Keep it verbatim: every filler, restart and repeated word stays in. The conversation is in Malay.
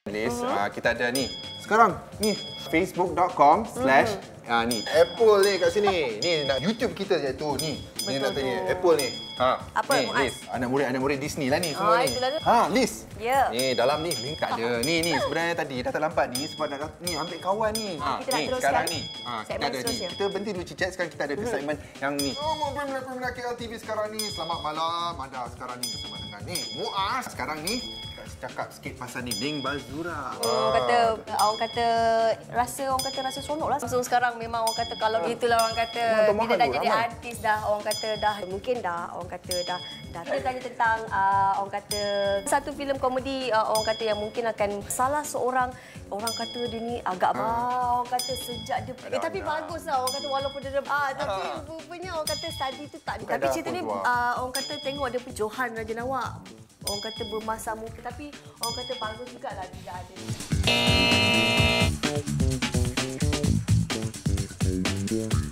Liz, uh-huh. uh, kita ada ni. Sekarang ni facebook dot com slash ah ni Apple ni kat sini. Ni nak YouTube kita iaitu ni. Ni nak tanya Apple ni. Ha. Apa ni Liz, anak murid anak murid Disney lah ni oh, semua ni. Ha, Liz. Ya. Yeah. Ni dalam ni link tak ada. Ni ni sebenarnya tadi dah terlambat ni sebab nak ni ambil kawan ni. Ha, kita ni nak sekarang ni. Ha, kita ada ni. Ya? Kita berhenti dulu cicak, sekarang kita ada ke segmen yang ni. Oh, peminat-peminat K L T V sekarang ni. Selamat malam. Ada sekarang ni bersama dengan ni Muaz. Sekarang ni cakap sikit pasal ni Ning Bazura. Hmm, kata orang kata rasa orang kata rasa seronok lah. Langsung sekarang memang orang kata kalau itulah orang kata bila dah jadi artis dah orang kata dah mungkin dah orang kata dah dah kita tanya tentang uh, orang kata satu filem komedi uh, orang kata yang mungkin akan salah seorang orang kata dia ni agak hmm. bah orang kata sejak dia eh, tapi baguslah orang kata walaupun dia ah tapi rupanya orang kata study tu tak tapi cerita ni uh, orang kata tengok ada Johan Raja Nawak. Orang kata bermasa muka tapi orang kata bagus jugalah tidak ada.